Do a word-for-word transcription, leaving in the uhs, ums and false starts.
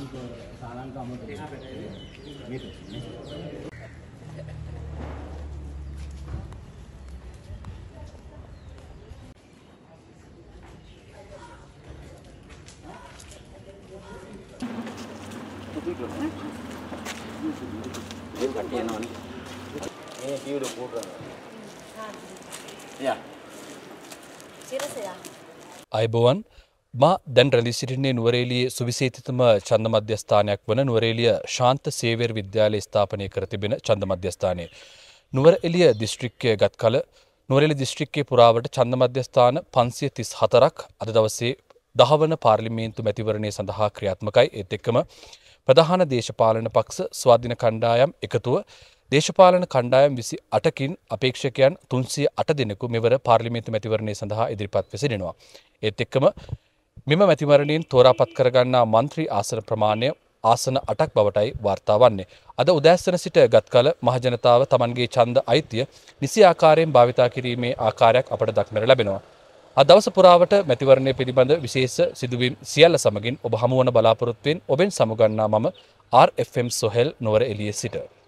අයිබෝවන් මා දැන් රැඳී සිටින්නේ නුවරඑළියේ සුවිශේෂිතම ඡන්ද මධ්‍යස්ථානයක් වන නුවරඑළිය ශාන්ත සේව්‍යර් විද්‍යාලය ස්ථාපනය කර තිබෙන ඡන්ද මධ්‍යස්ථානය. නුවරඑළිය දිස්ත්‍රික්කයේ ගත් කල නුවරඑළිය දිස්ත්‍රික්කයේ පුරාවට ඡන්ද මධ්‍යස්ථාන පන්සිය තිස් හතරක් අද දවසේ දහ වන පාර්ලිමේන්තු මැතිවරණය සඳහා ක්‍රියාත්මකයි. ඒත් එක්කම ප්‍රධාන දේශපාලන පක්ෂ ස්වාධීන කණ්ඩායම් එකතුව දේශපාලන කණ්ඩායම් විසි අටකින් අපේක්ෂකයන් තුන්සිය අට දෙනෙකු මෙවර පාර්ලිමේන්තු මැතිවරණය සඳහා ඉදිරිපත් වෙ සිටිනවා. ඒත් එක්කම මෙම මැතිවරණයෙන් තෝරාපත් කරගන්නා මන්ත්‍රී ආසන ප්‍රමාණය ආසන අටක් බවටයි වාර්තා වන්නේ. අද උදෑසන සිට ගත් කල මහජනතාව තමන්ගේ ඡන්ද අයිතිය නිසි ආකාරයෙන් භාවිතා කිරීමේ ආකාරයක් අපට දක්නට ලැබෙනවා. අද දවස පුරාවට මැතිවරණය පිළිබඳ විශේෂ සිදුවීම් සියල්ල සමගින් ඔබ හමුවන බලාපොරොත්තුවෙන් ඔබෙන් සමුගන්නා මම ආර් එෆ් එම් සොහෙල් නුවරඑළියේ සිට